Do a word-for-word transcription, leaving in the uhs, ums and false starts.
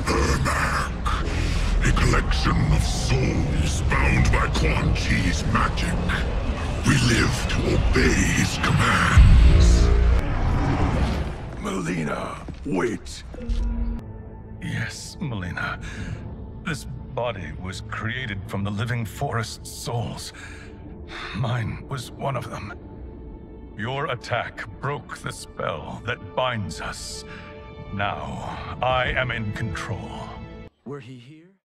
Ermac, a collection of souls bound by Quan Chi's magic. We live to obey his commands. Melina, wait. Yes, Melina. This body was created from the living forest's souls. Mine was one of them. Your attack broke the spell that binds us. Now, I am in control. Were he here?